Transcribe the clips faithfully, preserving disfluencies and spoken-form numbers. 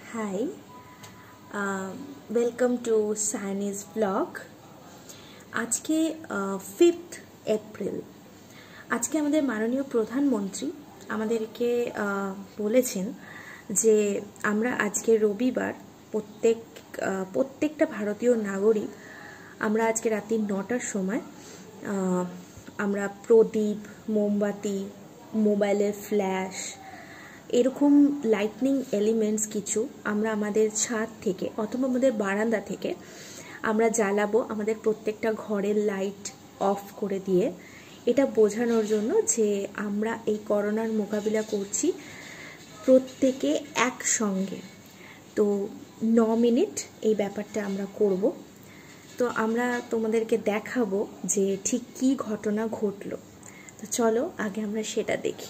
Hi, uh, welcome to Sayani's vlog. আজকে fifth April আজকে আমাদের মাননীয় প্রধানমন্ত্রী আমাদেরকে বলেছেন যে আমরা আজকে রবিবার প্রত্যেক প্রত্যেকটা ভারতীয় নাগরিক আমরা আজকে রাত্রি নটার সময় আমরা প্রদীপ মোমবাতি মোবাইলের ফ্ল্যাশ এরকম লাইটনিং এলিমেন্টস কিছু আমরা আমাদের ছাদ থেকে অথবা আমাদের বারান্দা থেকে আমরা জ্বালাবো আমাদের প্রত্যেকটা ঘরের লাইট অফ করে দিয়ে এটা বোঝানোর জন্য যে আমরা এই করোনার মোকাবিলা করছি প্রত্যেকে একসঙ্গে। তো ন মিনিট এই ব্যাপারটা আমরা করব। তো আমরা তোমাদেরকে দেখাবো যে ঠিক কী ঘটনা ঘটলো। তো চলো আগে আমরা সেটা দেখি।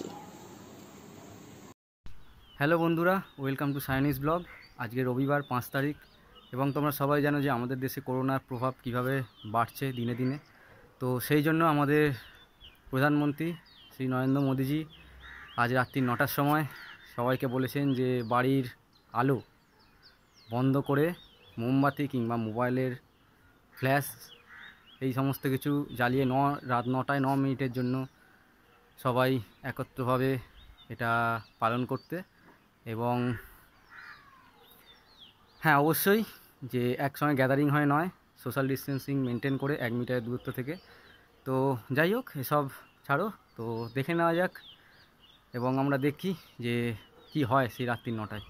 হ্যালো বন্ধুরা, ওয়েলকাম টু সায়েনিস ব্লগ। আজকে রবিবার পাঁচ তারিখ এবং তোমরা সবাই জানো যে আমাদের দেশে করোনার প্রভাব কিভাবে বাড়ছে দিনে দিনে। তো সেই জন্য আমাদের প্রধানমন্ত্রী শ্রী নরেন্দ্র মোদীজি আজ রাত্রি নটার সময় সবাইকে বলেছেন যে বাড়ির আলো বন্ধ করে মোমবাতি কিংবা মোবাইলের ফ্ল্যাশ এই সমস্ত কিছু জ্বালিয়ে ন রাত নটায় ন মিনিটের জন্য সবাই একত্রভাবে এটা পালন করতে এবং হ্যাঁ অবশ্যই যে একসঙ্গে গ্যাদারিং হয় নয়, সোশ্যাল ডিস্টেন্সিং মেনটেন করে এক মিটারের দূরত্ব থেকে। তো যাই হোক এসব ছাড়ো, তো দেখে নেওয়া যাক এবং আমরা দেখি যে কি হয় সেই রাত্রি নটায়।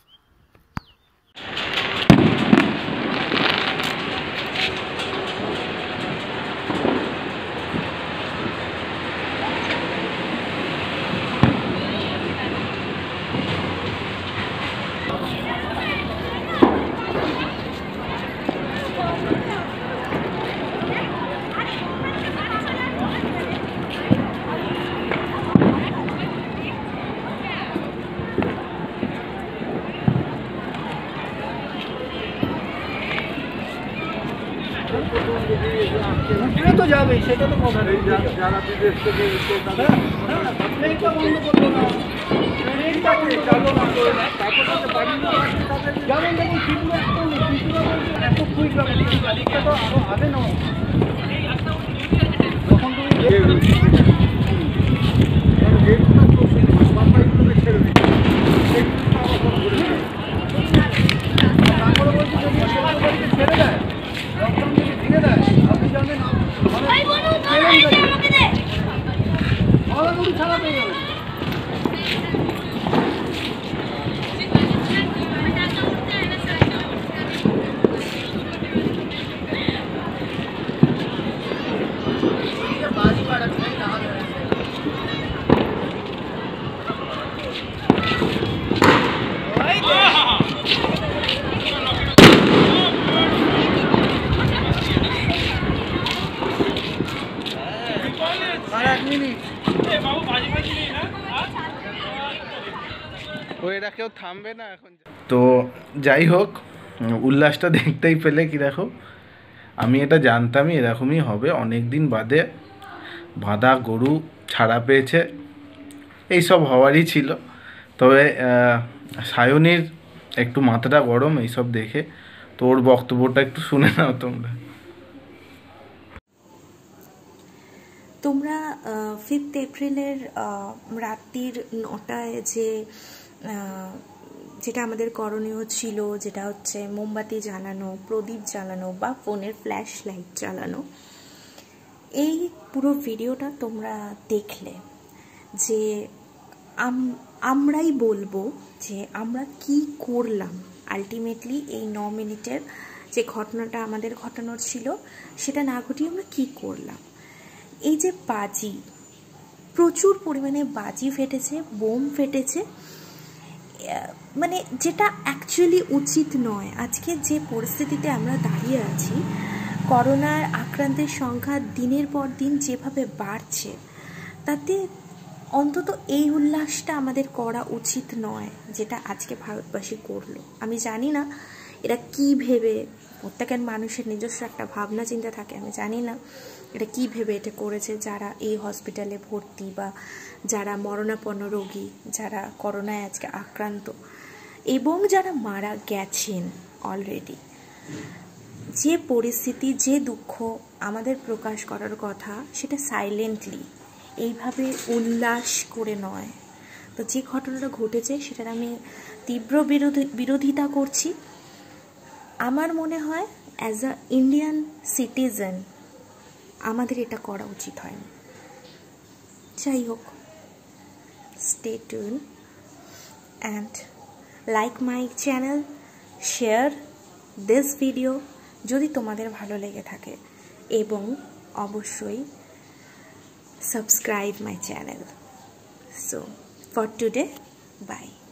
তো যাবে সেটা তো কথা নেই, যারা বিদেশ থেকে ট্রেনটা বন্ধ করলো না, ট্রেনটা চালু না করে তারপর বাড়ি যেমন দেখুন ত্রিপুরা ত্রিপুরা এত কুইক ব্যাপার তো আরো আগে নাও যখন তুমি ছেড়ে তারপরে বলছি যদি ছেড়ে দেয় লকডাউন যদি ভেঙে দেয় আপনি জানেন আমাদের ছাড়া পেয়ে যাবেন। তো যাই হোক, উল্লাসটা দেখতেই পেলে কি দেখো, আমি এটা জানতামই এরকমই হবে। অনেক দিন বাদে বাঁধা গরু ছাড়া পেয়েছে, এইসব হওয়ারই ছিল। তবে সায়নীর একটু মাথাটা গরম এইসব দেখে, তো ওর বক্তব্যটা একটু শুনে নাও তোমরা। তোমরা ফিফথ এপ্রিলের রাত্রির নটায় যে যেটা আমাদের করণীয় ছিল, যেটা হচ্ছে মোমবাতি জ্বালানো, প্রদীপ জ্বালানো বা ফোনের ফ্ল্যাশ লাইট জ্বালানো, এই পুরো ভিডিওটা তোমরা দেখলে যে আমরাই বলবো যে আমরা কি করলাম। আলটিমেটলি এই ন মিনিটের যে ঘটনাটা আমাদের ঘটানোর ছিল সেটা না ঘটিয়ে আমরা কি করলাম। এই যে বাজি, প্রচুর পরিমাণে বাজি ফেটেছে, বোম ফেটেছে, মানে যেটা অ্যাকচুয়ালি উচিত নয়। আজকে যে পরিস্থিতিতে আমরা দাঁড়িয়ে আছি, করোনার আক্রান্তের সংখ্যা দিনের পর দিন যেভাবে বাড়ছে, তাতে অন্তত এই উল্লাসটা আমাদের করা উচিত নয় যেটা আজকে ভারতবাসী করলো। আমি জানি না এরা কি ভেবে, প্রত্যেকের মানুষের নিজস্ব একটা ভাবনা চিন্তা থাকে, আমি জানি না এটা কি ভেবে এটা করেছে যারা এই হসপিটালে ভর্তি বা যারা মরণাপন্ন রোগী, যারা করোনায় আজকে আক্রান্ত। এবং যারা মারা গেছেন অলরেডি, যে পরিস্থিতি, যে দুঃখ আমাদের প্রকাশ করার কথা সেটা সাইলেন্টলি, এইভাবে উল্লাস করে নয়। তো যে ঘটনাটা ঘটেছে সেটার আমি তীব্র বিরোধী বিরোধিতা করছি। আমার মনে হয় অ্যাজ আ ইন্ডিয়ান সিটিজেন আমাদের এটা করা উচিত হয়নি। যাই হোক, stay tune and like my channel, share this video যদি তোমাদের ভালো লেগে থাকে, এবং অবশ্যই subscribe my channel. So for today, by.